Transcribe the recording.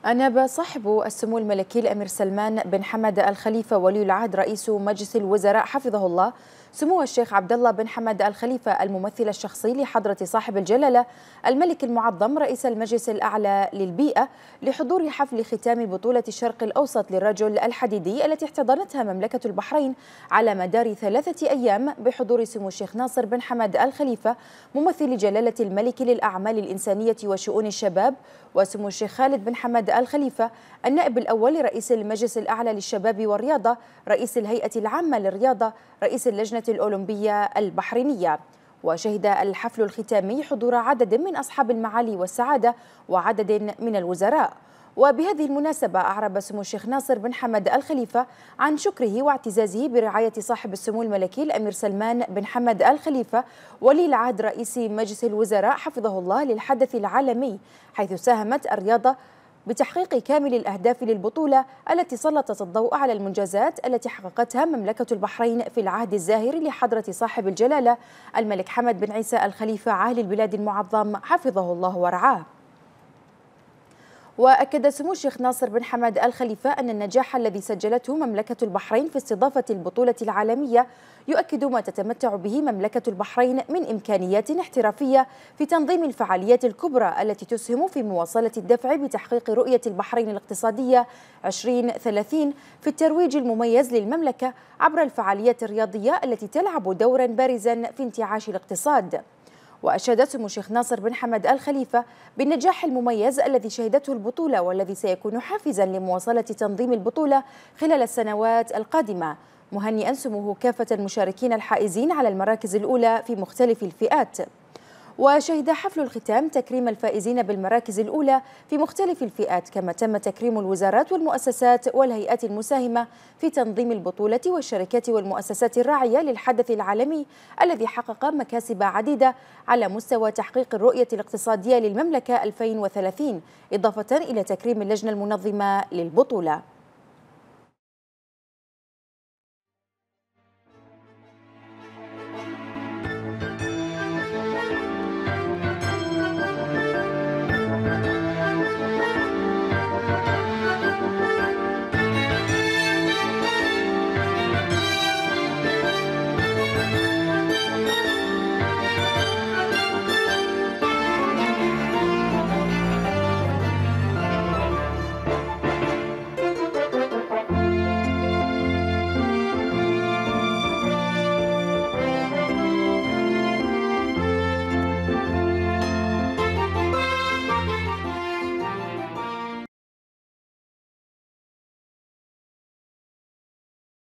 أناب صاحب السمو الملكي الأمير سلمان بن حمد الخليفة ولي العهد رئيس مجلس الوزراء حفظه الله سمو الشيخ عبد الله بن حمد الخليفة الممثل الشخصي لحضرة صاحب الجلالة الملك المعظم رئيس المجلس الأعلى للبيئة لحضور حفل ختام بطولة الشرق الأوسط للرجل الحديدي التي احتضنتها مملكة البحرين على مدار 3 أيام بحضور سمو الشيخ ناصر بن حمد الخليفة ممثل جلالة الملك للأعمال الإنسانية وشؤون الشباب، وسمو الشيخ خالد بن حمد الخليفة النائب الأول لرئيس المجلس الأعلى للشباب والرياضة، رئيس الهيئة العامة للرياضة، رئيس اللجنة الأولمبية البحرينية. وشهد الحفل الختامي حضور عدد من أصحاب المعالي والسعادة وعدد من الوزراء. وبهذه المناسبة أعرب سمو الشيخ ناصر بن حمد الخليفة عن شكره واعتزازه برعاية صاحب السمو الملكي الأمير سلمان بن حمد الخليفة ولي العهد رئيس مجلس الوزراء حفظه الله للحدث العالمي، حيث ساهمت الرياضة بتحقيق كامل الأهداف للبطولة التي سلطت الضوء على المنجزات التي حققتها مملكة البحرين في العهد الزاهر لحضرة صاحب الجلالة الملك حمد بن عيسى الخليفة عاهل البلاد المعظم حفظه الله ورعاه. وأكد سمو الشيخ ناصر بن حمد الخليفة أن النجاح الذي سجلته مملكة البحرين في استضافة البطولة العالمية يؤكد ما تتمتع به مملكة البحرين من إمكانيات احترافية في تنظيم الفعاليات الكبرى التي تسهم في مواصلة الدفع بتحقيق رؤية البحرين الاقتصادية 2030 في الترويج المميز للمملكة عبر الفعاليات الرياضية التي تلعب دورا بارزا في انتعاش الاقتصاد. وأشاد سمو الشيخ ناصر بن حمد الخليفة بالنجاح المميز الذي شهدته البطولة والذي سيكون حافزا لمواصلة تنظيم البطولة خلال السنوات القادمة، مهنئا سموه كافة المشاركين الحائزين على المراكز الأولى في مختلف الفئات. وشهد حفل الختام تكريم الفائزين بالمراكز الأولى في مختلف الفئات، كما تم تكريم الوزارات والمؤسسات والهيئات المساهمة في تنظيم البطولة والشركات والمؤسسات الراعية للحدث العالمي الذي حقق مكاسب عديدة على مستوى تحقيق الرؤية الاقتصادية للمملكة 2030، إضافة إلى تكريم اللجنة المنظمة للبطولة.